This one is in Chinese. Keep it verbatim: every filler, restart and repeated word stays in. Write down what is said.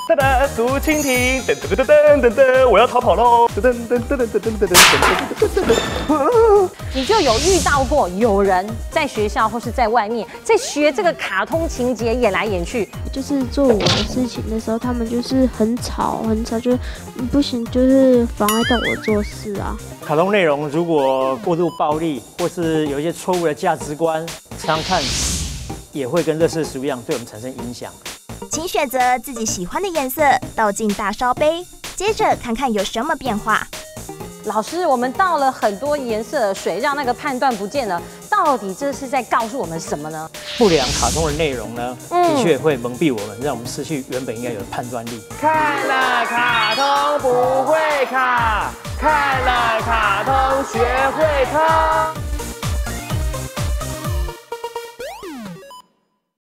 哒哒，竹蜻蜓，噔噔噔噔噔噔，我要逃跑喽！噔噔噔噔噔噔噔噔噔噔噔。 你就有遇到过有人在学校或是在外面在学这个卡通情节演来演去， 就是做我的事情的时候，他们就是很吵很吵，就不行，就是妨碍到我做事啊。 卡通内容如果过度暴力，或是有一些错误的价值观，常看也会跟垃圾食物一样，对我们产生影响。 请选择自己喜欢的颜色，倒进大烧杯，接着看看有什么变化。 老师，我们倒了很多颜色的水，让那个判断不见了，到底这是在告诉我们什么呢？ 不良卡通的内容呢， 嗯的确会蒙蔽我们，让我们失去原本应该有的判断力。 看了卡通不会卡，看了卡通学会卡。